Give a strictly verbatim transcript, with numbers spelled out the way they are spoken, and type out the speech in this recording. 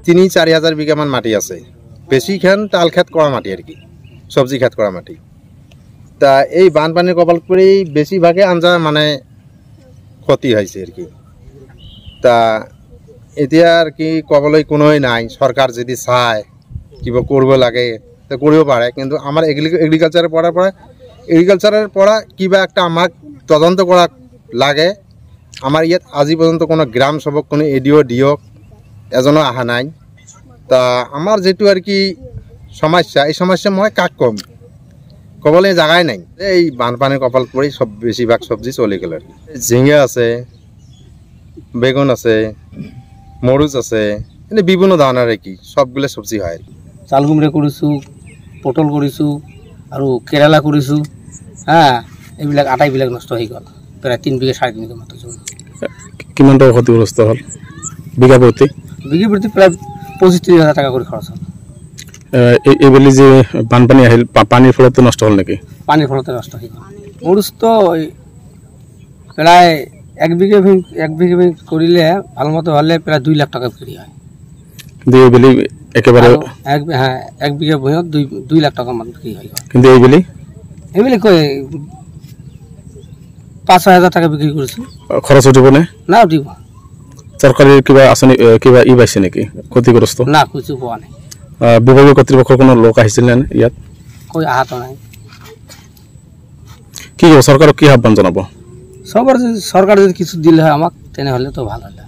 তিনি চাৰি হাজাৰ বিঘামান মাটি আছে বেছিখান তাল খেত কৰা মাটি আর কি সবজি খেত কৰা মাটি তা এই বানপানীৰ কপালত পৰি বেছিভাগে আঞ্জা মানে ক্ষতি হৈছে আর কি তা এতিয়া আর কি কবলৈ কোনোই নাই সরকার যদি চায় কিবা করব লাগে তা কৰিব পাৰে কিন্তু আমার এগ্রিকালচারের পড়ার পরে এগ্রিকালচারের পড়া কিবা একটা আমাক তদন্ত করা লাগে আমার ইয়াত আজি পর্যন্ত কোনো গ্রাম সভক কোনো এডিও ডিও এজনো আহা নাই তা আমার যেটু আর কি সমস্যা এই সমস্যা মই কাক কম কবলে জায়গায় নাই এই বানপানীর কপাল পড়ি সব বেশিরভাগ সবজি চলে গেল ঝিঙে আছে বেগুন আছে মরুচ আছে এনে বিভিন্ন ধরনের আর কি সবগুলো সবজি হয় চাল কুমড়া কৰিছোঁ পটল কৰিছোঁ আৰু কেৰেলা কৰিছোঁ হ্যাঁ এইবিলাক আটাইবিলাক নষ্ট হৈ গ'ল প্ৰায় তিন বিঘা সাড়ে তিন বিঘা মাত্ৰ জমি কিমান টকা ক্ষতিগ্ৰস্ত হ'ল বিঘা প্ৰতি বিঘা প্ৰতি প্ৰায় পঁচিছ ত্ৰিছ হাজাৰ টকা কৰি খৰচ হ'ল এইবেলি যে বানপানী আহিল পানীৰ ফলতে নষ্ট হ'ল নেকি পানীৰ ফলতে নষ্ট হৈ গ'ল মৰুচটো প্ৰায় এক বিঘা এক বিঘা কৰিলে ভাল মতো হ'লে প্ৰায় দুই লাখ টকা বিক্ৰী হয় কিন্তু এইবেলি একেবাৰে এক হ্যাঁ এক বিঘা ভূমিত দুই দুই লাখ টাকা মান বিক্রি হয় কিন্তু এইবেলি এইবেলি কই পাঁচ ছয় হাজার টাকা বিক্রি করেছি খরচ উঠিব না না উঠিব সরকারি কিবা আঁচনি কিবা ই পাইছে নেকি ক্ষতিগ্রস্ত না কিছু পোৱা নাই বিভাগীয় কর্তৃপক্ষৰ কোনো লোক আহিছিল নে ইয়াত কই আহাত নাই কি সরকারক কি আহ্বান জানাব সবার সরকার যদি কিছু দিলে হয় আমাক তেনে হলে তো ভালো হলো